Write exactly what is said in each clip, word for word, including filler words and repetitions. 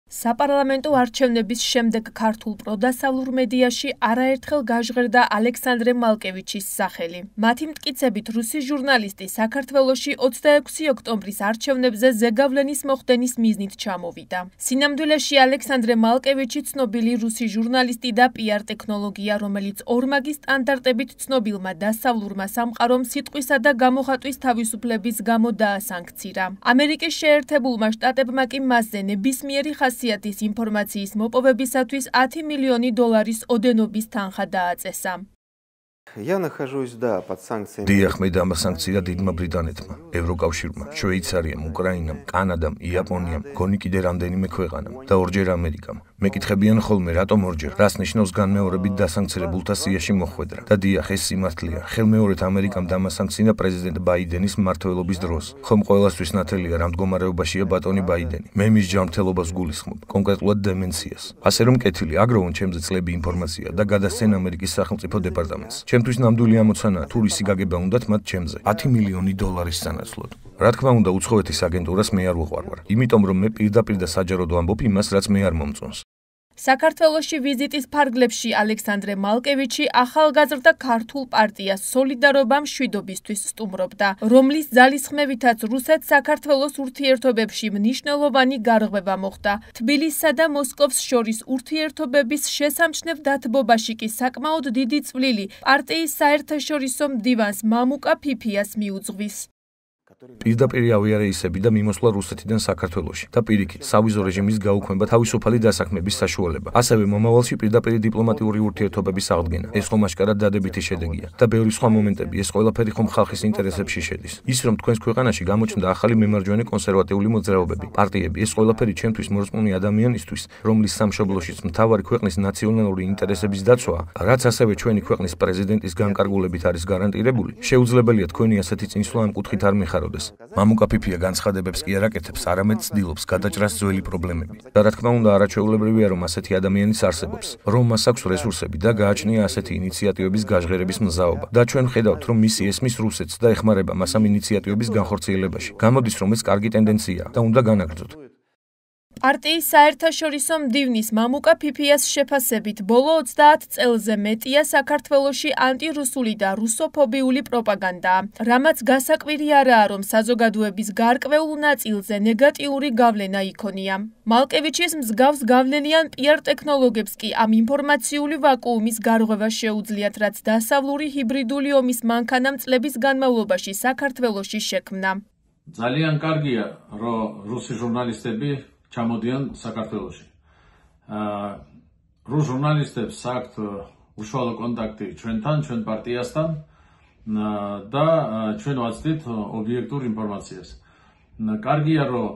საპარლამენტო არჩევნების შემდეგ ქართულ პროდასავლურ მედიაში არაერთხელ გაჟღერდა ალექსანდრე მალკევიჩის სახელი. მათი მტკიცებით, რუსი ჟურნალისტი საქართველოში ოცდაექვსი ოქტომბრის არჩევნებზე ზეგავლენის მოხდენის მიზნით ჩამოვიდა. სინამდვილეში ალექსანდრე მალკევიჩი ცნობილი რუსი ჟურნალისტი და პიარ ტექნოლოგია, რომელიც ორმაგი სტანდარტებით ცნობილმა დასავლურმა სამყარომ სიტყვისა და გამოხატვის თავისუფლების გამო დაასანქცირა. ამერიკის შეერთებულმა შტატებმა კი მასზე ნებისმიერი ხასიათის ინფორმაციის მოპოვებისათვის ათი მილიონი დოლარის ოდენობის თანხა დააწესა. დიახ, მე დამასანქცია დიდმა ბრიტანეთმა, ევროკავშირმა, შვეიცარიამ, უკრაინამ, კანადამ, იაპონიამ, გონი კიდე რამდენიმე ქვეყანამ და ორჯერ ამერიკამ. მეკითხებიან ხოლმე, რატომ ორჯერ? რას ნიშნავს განმეორებით დასანქცირებულთა სიაში მოხვედრა? და დიახ, ეს სიმართლეა. ხელმეორედ ამერიკამ დამასანქცია პრეზიდენტ ბაიდენის მმართველობის დროს. ხომ ყველასთვის ნათელია, რა მდგომარეობაშია ბატონი ბაიდენი. მე მის ჯანმრთელობას გულისხმობ, კონკრეტულად დემენციას. ასე რომ კეთილი აგროვონ ჩემზე წლები ინფორმაცია და გადასცენ ამერიკის სახელმწიფო დეპარტამენტს. ჩემთვის ნამდვილი ამოცანაა, თუ რისი გაგება უნდათ მათ ჩემზე. ათი მილიონი დოლარის სანაცვლოდ. რა თქმა უნდა, უცხოეთის აგენტურას მე არ ვუყვარვარ, იმიტომ რომ მე პირდაპირ და საჯაროდ ვამბობ იმას, რაც მე არ მომწონს. საქართველოში ვიზიტის ფარგლებში ალექსანდრე მალკევიჩი ახალგაზრდა ქართულ პარტიას სოლიდარობა მშვიდობისთვის სტუმრობდა, რომლის ძალისხმევითაც რუსეთ-საქართველოს ურთიერთობებში მნიშვნელოვანი გარღვევა მოხდა. თბილისსა და მოსკოვს შორის ურთიერთობების შესამჩნევ დათბობაში კი საკმაოდ დიდი წვლილი პარტიის საერთაშორისო მდივანს მამუკა ფიფიას მიუძღვის. პირდაპირ ავიარეისები და მიმოსვლა რუსეთიდან საქართველოში და პირიქით, სავიზო რეჟიმის გაუქმება თავისუფალი დასაქმების საშუალება. ასევე მომავალში პირდაპირ დიპლომატიური ურთიერთობების აღდგენა. ეს ხომ აშკარად დადებითი შედეგია და ბევრი სხვა მომენტები, ეს ყველაფერი ხომ ხალხის ინტერესებში შედის. ის რომ თქვენს ქვეყანაში გამოჩნდა ახალი მემარჯვენე კონსერვატიული მოძრაობები, პარტიები, ეს ყველაფერი ჩემთვის მორწმუნე ადამიანისთვის, რომლის სამშობლოშიც მთავარი ქვეყნის ნაციონალური ინტერესების დაცვაა, რაც ასევე ჩვენი ქვეყნის პრეზიდენტის განკარგულებით არის გარანტირებული, შეუძლებელია თქვენი ასეთი წინსვლა ამ კუთხით არ მეხაროთ. მამუკა ფიფია განცხადებებს კი არ აკეთებს, არამედ ცდილობს გადაჭრას ძველი პრობლემები. და რა თქმა უნდა, არაჩვეულებრივია, რომ ასეთი ადამიანის არსებობს, რომ მას აქვს რესურსები და გააჩნია ასეთი ინიციატივების გაჟღერების მზაობა. და ჩვენ ხედავთ, რომ მისი ესმის რუსეთს და ეხმარება მას ამ ინიციატივების განხორციელებაში. გამოდის, რომ ეს კარგი ტენდენციაა და უნდა განაგრძოთ. პარტიის საერთაშორისო მდივნის მამუკა ფიფიას შეფასებით, ბოლო ოცდაათ წელზე მეტია საქართველოში ანტირუსული და რუსოფობიული პროპაგანდაა, რამაც გასაკვირი არაა, რომ საზოგადოების გარკვეულ ნაწილზე ნეგატიური გავლენა იქონია. მალკევიჩის მსგავს გავლენიან პიარ ტექნოლოგებს კი ამ ინფორმაციული ვაკუუმის გარღვევა შეუძლიათ, რაც დასავლური ჰიბრიდული ომის მანქანამ წლების განმავლობაში საქართველოში შექმნა. ძალიან კარგია, რომ რუსი ჟურნალისტები ჩამოდიან საქართველოში. რუს ჟურნალისტებს აქვთ უშუალო კონტაქტი ჩვენთან, ჩვენ პარტიასთან და ჩვენ ვაცდით ობიექტურ ინფორმაციას. კარგია, რომ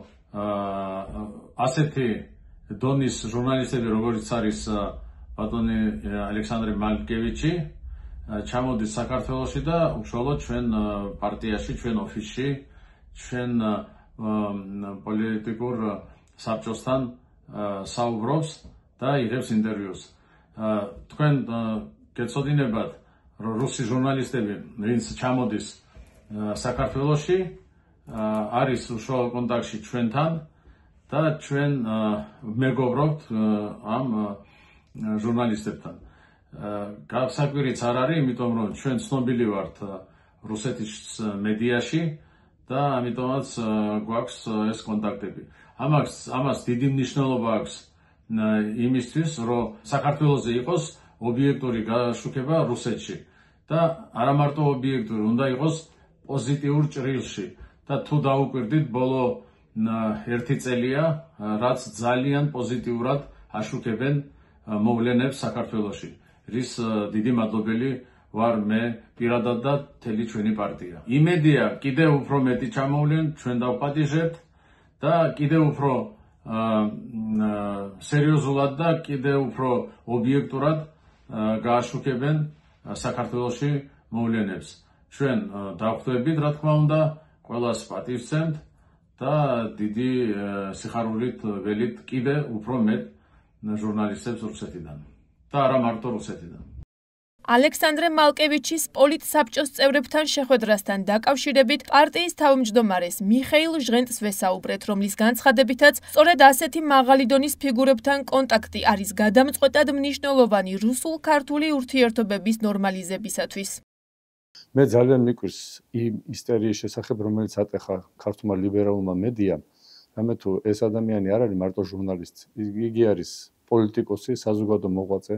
ასეთი დონის ჟურნალისტები, როგორც არის ბატონი ალექსანდრე მალკევიჩი, ჩამოდის საქართველოში და უშუალოდ ჩვენ პარტიაში, ჩვენ ოფისში, ჩვენ პოლიტიკურ საბჭოსთან საუბრობს და იღებს ინტერვიუს. თქვენ გეცოდინებათ, რომ რუსი ჟურნალისტები, ვინც ჩამოდის საქართველოში, არის უშუალო კონტაქტში ჩვენთან და ჩვენ მეგობრობთ ამ ჟურნალისტებთან. გასაკვირიც არ არის, იმიტომ რომ ჩვენ ცნობილი ვართ რუსეთის მედიაში და ამიტომაც გვაქვს ეს კონტაქტები. ამას ამას დიდი მნიშვნელობა აქვს იმისთვის, რომ საქართველოზე იყოს ობიექტური გაშუქება რუსეთში და არა მარტო ობიექტური, უნდა იყოს პოზიტიურ ჭრილში. და თუ დაუკვირდით, ბოლო ერთი წელია, რაც ძალიან პოზიტიურად აშუქებენ მოვლენებს საქართველოში. რის დიდი მადლობელი ვარ მე პირადად და მთელი ჩვენი პარტია. იმედია, კიდევ უფრო მეტი ჩამოვლენ, ჩვენ დავპატიჟებთ და კიდევ უფრო სერიოზულად და კიდევ უფრო ობიექტურად გააშუქებენ საქართველოში მოვლენებს. ჩვენ დავხვდებით, რა თქმა უნდა, ყველას პატივცემთ და დიდი სიხარულით ველით კიდევ უფრო მეტ ჟურნალისტებს რუსეთიდან და არა მარტო რუსეთიდან. ალექსანდრე მალკევიჩის პოლიტსაბჭოს წევრებთან შეხვედრასთან დაკავშირებით პარტიის თავმჯდომარეს მიხეილ ჟღენტს ვესაუბრეთ, რომლის განცხადებითაც სწორედ ასეთი მაღალი დონის ფიგურებთან კონტაქტი არის გადამწყვეტად მნიშვნელოვანი რუსულ-ქართული ურთიერთობების ნორმალიზებისათვის. მე ძალიან მიკვირს იმ ისტერიის შესახებ, რომელიც ატეხა ქართულმა ლიბერალურმა მედიამ, რამე თუ ეს ადამიანი არ არის მარტო ჟურნალისტი, იგი არის პოლიტიკოსი, საზოგადო მოღვაწე,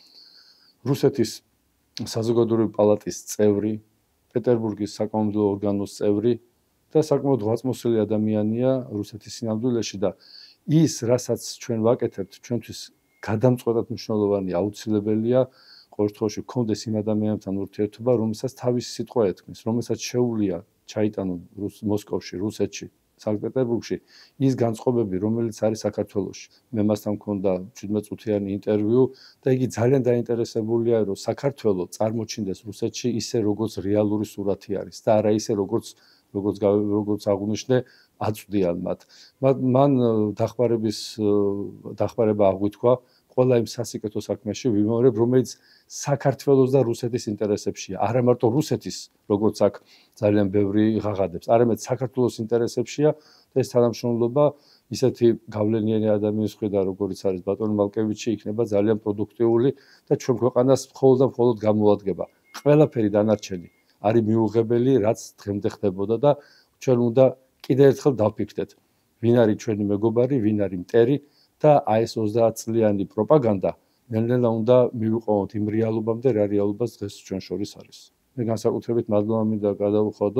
რუსეთის საზოგადოებრივი პალატის წევრი, პეტერბურგის საკანონმდებლო ორგანოს წევრი და საკმაოდ ღვაწლმოსილი ადამიანია რუსეთის სინამდვილეში და ის, რასაც ჩვენ ვაკეთებთ, ჩვენთვის გადამწყვეტად მნიშვნელოვანია, აუცილებელია ყოველ შემთხვევაში გქონდეს იმ ადამიანებთან ურთიერთობა, რომელსაც თავისი სიტყვა ეთქმის, რომელსაც შეუძლია ჩაიტანონ მოსკოვში, რუსეთში, სანქტ-პეტერბურგში ის განწყობები, რომელიც არის საქართველოში. მე მასთან მქონდა შვიდმეტ წუთიანი ინტერვიუ და იგი ძალიან დაინტერესებულია, რომ საქართველო წარმოჩინდეს რუსეთში ისე, როგორც რეალური სურათი არის და არა ისე, როგორც როგორც როგორც აღნიშნე აწვდიან მათ. მან დახმარების დახმარება აღვითქვა ყველა იმ სასიკეთო საქმეში ვიმეორებ, რომელიც საქართველოს და რუსეთის ინტერესებშია. არა მარტო რუსეთის, როგორც აქ ძალიან ბევრი ღაღადებს, არამედ საქართველოს ინტერესებშია და ეს თანამშრომლობა ისეთი გავლენიანი ადამიანის მხრიდან, როგორც არის ბატონი მალკევიჩი, იქნება ძალიან პროდუქტიული და ჩვენ ქვეყანას მხოლოდ და მხოლოდ გამოადგება. ყველაფერი დანარჩენი არის მიუღებელი, რაც დღემდე ხდებოდა და ჩვენ უნდა კიდევ ერთხელ დავფიქრდეთ, ვინ არის ჩვენი მეგობარი, ვინ არის მტერი და აი ეს ოცდაათ წლიანი პროპაგანდა ნელ-ნელა უნდა მივიყვანოთ იმ რეალობამდე, რა რეალობას დღეს ჩვენ შორის არის. მე განსაკუთრებით მადლობა მინდა გადავუხადო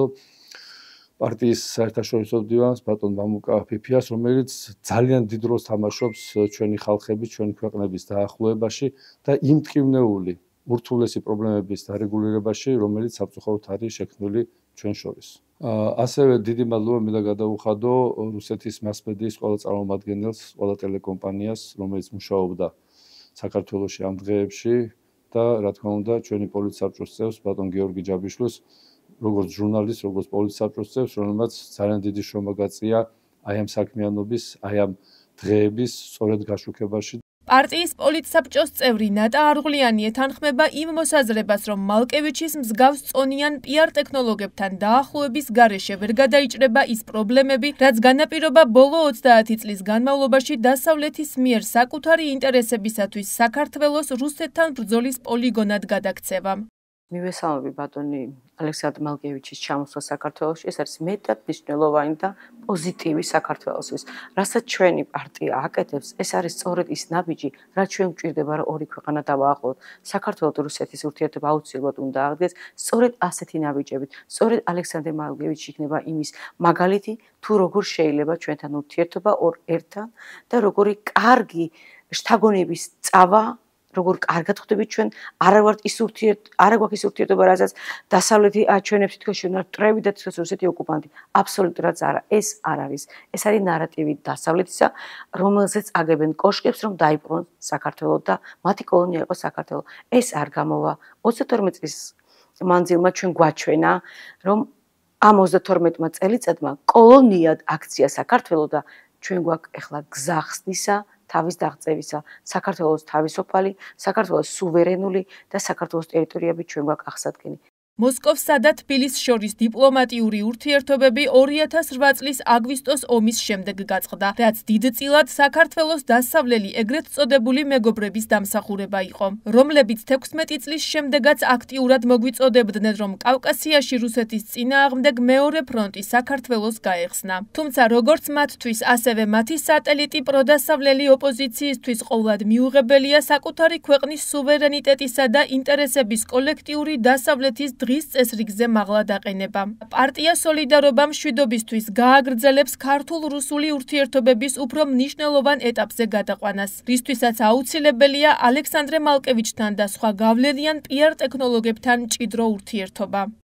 პარტიის საერთაშორისო მდივანს ბატონ მამუკა ფიფიას, რომელიც ძალიან დიდ როლს თამაშობს ჩვენი ხალხების, ჩვენი ქვეყნების დაახლოებაში და იმ მტკივნეული ურთულესი პრობლემების დარეგულირებაში, რომელიც საფუძვლად არის შექმნილი ჩვენ შორის. ასევე დიდი მადლობა მინდა გადავუხადო რუსეთის მასმედიის ყველა წარმომადგენელს, ყველა ტელეკომპანიას, რომელიც მუშაობდა საქართველოში ამ დღეებში და რა თქმა უნდა, ჩვენი პოლიტსაბჭოს წევრს, ბატონ გიორგი ჯაბიშვილს, როგორც ჟურნალისტს, როგორც პოლიტსაბჭოს წევრს, რომელმაც ძალიან დიდი შრომა გაწია აი ამ საქმიანობის, აი ამ დღეების სწორედ გაშუქებაში. პარტიის პოლიტსაბჭოს წევრი ნატა არღულიანი ეთანხმება იმ მოსაზრებას, რომ მალკევიჩის მსგავს წონიან პიარ ტექნოლოგებთან დაახლოების გარეშე ვერ გადაიჭრება ის პრობლემები, რაც განაპირობა ბოლო ოცდაათი წლის განმავლობაში დასავლეთის მიერ საკუთარი ინტერესებისათვის საქართველოს რუსეთთან ბრძოლის პოლიგონად გადაქცევამ. მივესალმები ბატონი ალექსანდრე მალკევიჩის ჩამოსვლა საქართველოში. ეს არის მეტად მნიშვნელოვანი და პოზიტივი საქართველოსთვის. რასაც ჩვენი პარტია აკეთებს, ეს არის სწორედ ის ნაბიჯი, რაც ჩვენ გვჭირდება, რომ ორი ქვეყანა დავაახლოვოთ. საქართველოს და რუსეთის ურთიერთობა აუცილებლად უნდა აღდგეს სწორედ ასეთი ნაბიჯებით. სწორედ ალექსანდრე მალკევიჩი იქნება იმის მაგალითი, თუ როგორ შეიძლება ჩვენთან ურთიერთობა ორ ერთთან და როგორი კარგი შთაგონების წავა როგორ კარგად ხვდებით ჩვენ არა ვართ ის ურთიერთ არა გვაქვს ის ურთიერთობა, რასაც დასავლეთი აჩვენებს თქოს ჩვენ ვართ მტრები და თქოს რუსეთი ოკუპანტი. აბსოლუტურად არა, ეს არ არის. ეს არის ნარატივი დასავლეთისა, რომელზეც აგებენ კოშკებს, რომ დაიბრუნონ საქართველოს და მათი კოლონია იყოს საქართველო. ეს არ გამოვა. ოცდათორმეტ წლის მანძილმა ჩვენ გვაჩვენა, რომ ამ ოცდათორმეტმა წელიწადმა კოლონიად აქცია საქართველო და ჩვენ გვაქვს ახლა გზა ხსნისა თავის დაღწევისა, საქართველოს თავისუფალი, საქართველოს სუვერენული და საქართველოს ტერიტორიები ჩვენ გვაქვს აღსადგენი. მოსკოვსა და თბილისს შორის დიპლომატიური ურთიერთობები ორი ათას რვა წლის აგვისტოს ომის შემდეგ გაწყდა, რაც დიდწილად საქართველოს დასავლელი ეგრეთ წოდებული მეგობრების დამსახურება იყო, რომლებიც თექვსმეტი წლის შემდეგაც აქტიურად მოგვიწოდებდნენ, რომ კავკასიაში რუსეთის წინააღმდეგ მეორე ფრონტი საქართველოს გაეხსნა. თუმცა როგორც მათთვის, ასევე მათი სატელიტი პროდასავლელი ოპოზიციისთვის ყოვლად მიუღებელია საკუთარი ქვეყნის სუვერენიტეტისა და ინტერესების კოლექტიური დასავლეთის დღის წესრიგზე მაღლა დაყენება. პარტია სოლიდარობა მშვიდობისთვის გააგრძელებს ქართულ-რუსული ურთიერთობების უფრო მნიშვნელოვან ეტაპზე გადაყვანას, რისთვისაც აუცილებელია ალექსანდრე მალკევიჩთან და სხვა გავლენიან პიარ ტექნოლოგებთან მჭიდრო ურთიერთობა.